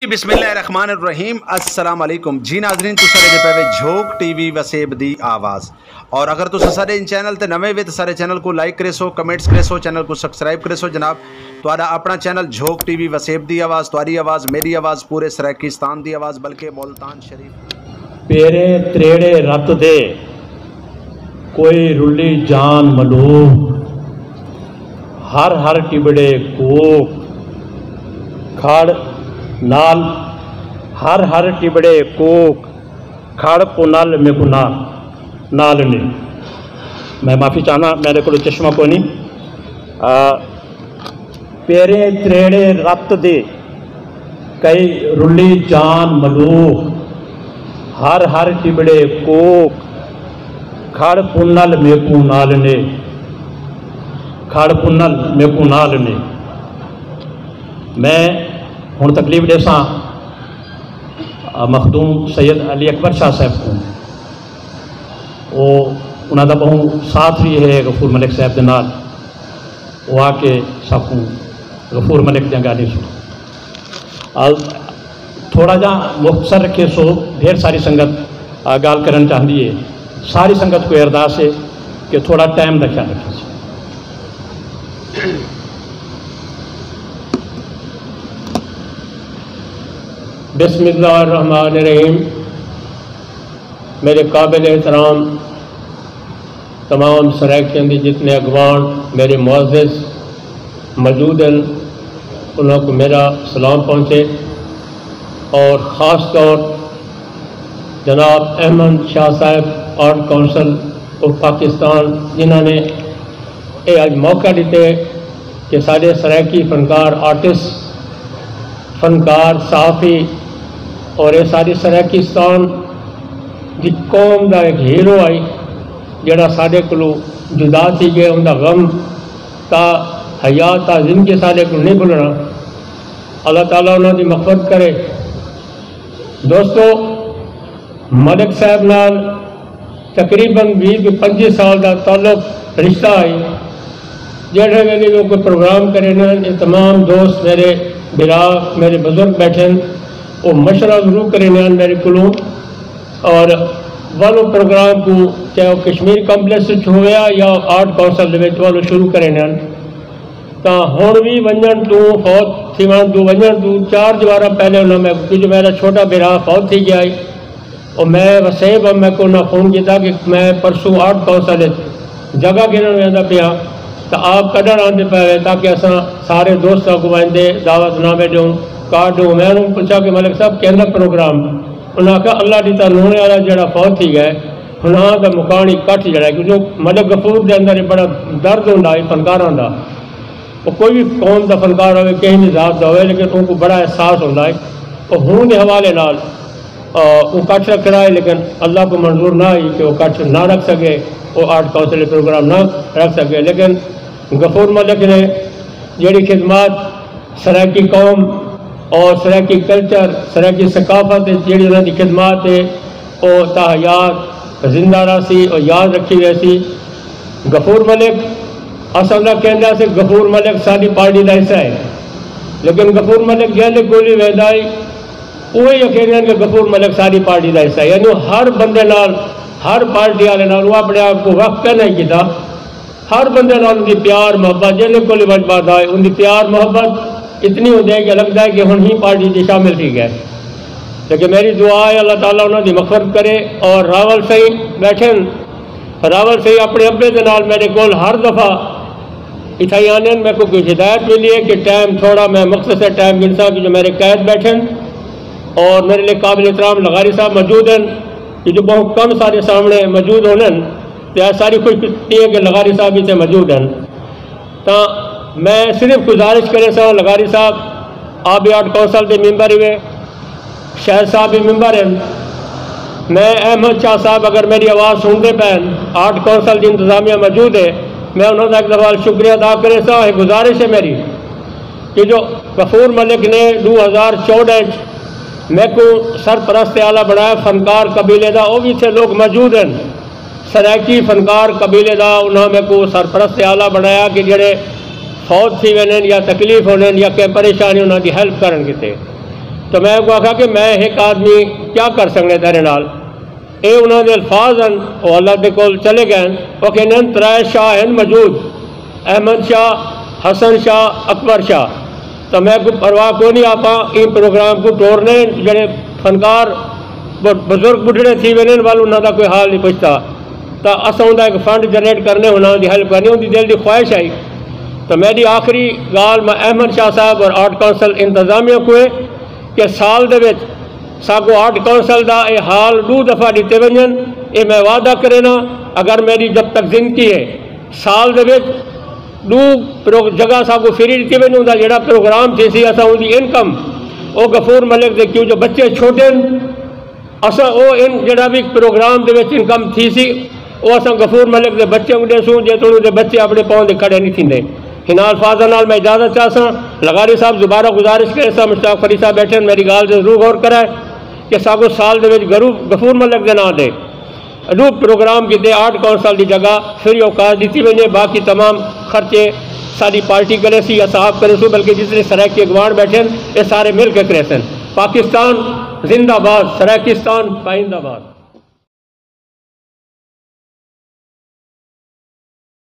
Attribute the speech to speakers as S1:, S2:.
S1: बिस्मिल्लाहिर्रहमानिर्रहीम अस्सलाम वालेकुम जी नाज़रीन तुसां जे पे झोक टीवी वसेब दी आवाज़। और अगर तुस सारे इन चैनल ते नवे वे तो सारे चैनल को लाइक करे सो, कमेंट्स करे सो, चैनल को सब्सक्राइब करे सो। जनाब तुहाडा अपना चैनल झोक टीवी वसेब दी आवाज़, तुहारी आवाज़, मेरी आवाज़, पूरे सराकिस्तान दी आवाज़, बल्कि मुल्तान शरीफ।
S2: पेरे त्रेड़े रत दे कोई रुली जान मलूक, हर हर टिबड़े कोक खड़ नाल, हर हर टिबड़े कोक खड़ पुनल में गुना नाल ने। मैं माफ़ी चाहना, मेरे को चश्मा को नहीं। पेरे त्रेड़े रत दे कई रुली जान मलूक, हर हर टिबड़े कोक खड़ पुनल मेकू नाल ने, खड़ पुनल मेकू नाल ने। मैं हुण तकलीफ देसा मखदूम सैयद अली अकबर शाह साहब को, वो उन्हों का बहु साथ भी है गफूर मलिक साहब के नाल, वो आके सबको गफूर मलिक दी गाली सुनो। थोड़ा जा मुख्तसर रखे सो, ढेर सारी संगत गाल करन चाहती है। सारी संगत को अरदास है कि थोड़ा टाइम का ख्याल रखे। बिस्मिल्लाहिर्रहमानिर्रहीम। मेरे काबिल एहतराम तमाम सराइकियों के जितने अगवान मेरे मुअज़्ज़िज़ मौजूद हैं, उनको मेरा सलाम पहुँचे। और ख़ास तौर जनाब अहमद शाह साहब आर्ट काउंसिल ऑफ पाकिस्तान, जिन्होंने ये आज मौका दिते कि साढ़े सराइकी फनकार आर्टिस्ट, फनकार, सहाफ़ी और ये सारी सराकिस्तान की कौम का एक हीरो आई जड़ा साढ़े को जुदा थी गए, उनका गम ता हयात ता जिंदगी साढ़े को नहीं भुलना। अल्लाह ताला उन्होंने मग़फ़िरत करे। दोस्तों, मलिक साहब नाल तकरीबन 20-25 साल का ताल्लुक रिश्ता आई। जेड़े वेले वो कोई प्रोग्राम करे ना, ये तमाम दोस्त मेरे बिरा मेरे बुजुर्ग बैठे वो मशवरा जरूर करें मेरे को। और वालों प्रोग्राम को चाहे वो कश्मीर कॉम्पलेक्स हो या आर्ट काउंसिल वालों शुरू करें तो हुण भी वजन तू फौत थी वन तू वजन तू 4 जवारा पहले उन्होंने, क्योंकि मेरा छोटा बिरा फौत थी गया और मैं वसेब मैं को फ़ोन किया कि मैं परसों आर्ट काउंसिल जगह गिरन वेंदा पिया तो आप कदर आते पे ताकि अस सारे दोस्तों को आते दावत नामे दूँ कार्ड दूँ। मैं उन्होंने पूछा कि मलिक साहब कहना प्रोग्राम, उन्हें आखा अल्लाह की नूने वाला जरा फौत थी गए हुण का मुकान ही कट जरा, क्योंकि मलिक गफूर के अंदर बड़ा दर्द होंदा है फनकारों का। वो कोई भी कौम का फनकार हो, कहीं भी जात का हो, लेकिन उनको बड़ा एहसास होता है। और हूँ के हवाले नाल वो कट रखना है, लेकिन अल्लाह को मंजूर ना ही कि वो कट ना रख सके, वो आर्ट काउंसिल प्रोग्राम ना रख सके। लेकिन गफूर मलिक ने जी खिदमत सराइकी कौम और सराइकी कल्चर, सराइकी सकाफत जी उन्होंने खिदमत है वो ताहयात जिंदा रही और याद रखी वैसी। गफूर मलिक असा कहना से गफूर मलिक साड़ी पार्टी का हिस्सा है, लेकिन गफूर मलिक जैसे गोली वेंदा वही यकीन कि गफूर मलिक साड़ी पार्टी का हिस्सा है। यानी हर बंदे नाल, हर पार्टी वाले नाल वो अपने आप को वक्त नहीं किया। हर बंदे नाल उनकी प्यार मोहब्बत जैसे कोई वजबात आए, उनकी प्यार मोहब्बत इतनी होती है कि लगता है कि हम ही पार्टी से शामिल थी गए। लेकिन मेरी दुआ है अल्लाह ताला उन्होंने मग़फ़िरत करे। और रावल सही बैठे, रावल सही अपने अब्बे के नाल मेरे को हर दफ़ा इतना आने मेरे को कोई हिदायत मिली है कि टाइम थोड़ा मैं मुख्तसर टाइम गिनसा कि जो मेरे कैद बैठे और मेरे लिए काबिल एहतराम लगारी साहब मौजूद हैं, कि जो बहुत कम सारे सामने मौजूद होने तो सारी खुशकिस्मती है कि लगारी साहब इतने मौजूद हैं। तो मैं सिर्फ गुजारिश करे सा लगारी साहब आप भी आर्ट काउंसिल के मेंबर हुए, शाहिद साहब भी मेंबर हैं, मैं अहमद शाह साहब अगर मेरी आवाज़ सुनते पैन, आर्ट काउंसिल की इंतजामिया मौजूद है, मैं उन्होंने एक दफ़ा शुक्रिया अदा करे सा। गुजारिश है मेरी कि जो गफूर मलिक ने 2014 मैं को सरपरस्त आला बनाया फनकार कबीले का, वो भी इतने लोग मौजूद हैं सराइकी फनकार कबीले का, उन्होंने मैं को सरपरस्त आला बनाया कि जड़े फौत थी वन या तकलीफ होने या कंहिं परेशानी उन्होंने हेल्प करन किते। تو میں کو آخا کہ میں ایک آدمی کیا کر سکنے تیرے نال. اے انہوں نے الفاظ ہیں وہ اللہ دے کول چلے گئے وہ کہنے ترائے شاہ ہیں موجود، احمد شاہ، حسن شاہ، اکبر شاہ. تو میں کو پرواہ کو نہیں آپا ان پروگرام کو ٹورنے جڑے فنکار بزرگ بڑھڑے تھی وینے والوں نہ دا کوئی حال نہیں پوچھتا. تو اساں دا ایک فنڈ جنریٹ کرنے ہونا دی ہیلپ کرنی ہوندی دل دی خواہش آئی. تو میری آخری گال میں احمد شاہ صاحب اور آرٹ کونسل انتظامیہ کو ہے کہ سال دے وچ ساگو آرٹ کونسل دا اے حال 2 دفعہ دیتے ونجن. اے میں وعدہ کرینا اگر میری جب تک زندگی ہے سال دے وچ 2 جگہ ساگو فری دیتے ونجن دا جڑا پروگرام تھی سی اساں دی انکم او غفور ملک دے کیوں جو بچے چھوٹے اساں او ان جڑا بھی پروگرام دے وچ انکم تھی سی وہ اساں غفور ملک دے بچے کو دسوں جے تھوڑے دے بچے اپنے پاؤں دے کھڑے نہیں تھیندے. ہنا الفاظ نال میں اجازت چاہساں. لغاری صاحب دوبارہ گزارش کرے سا مشتاق فری صاحب بیٹھے میری گال سے ضرور غور کرائے کہ ساگو سال دے وچ غفور ملک دے نام دے روپ پروگرام کی دے آرٹ کونسل دی جگہ فری اوقات دیتی وجے باقی تمام خرچے ساری پارٹی کرے سی یا صاحب کرے سو بلکہ جتنے سرائکی اگوان بیٹھے یہ سارے مل کے کرے سن. پاکستان زندہ باد، سرائکستان پائندہ باد.